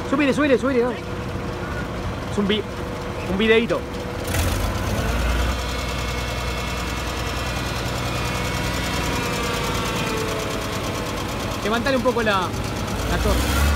Subile, subile, subile. No. Es un videíto. Levantale un poco la torre.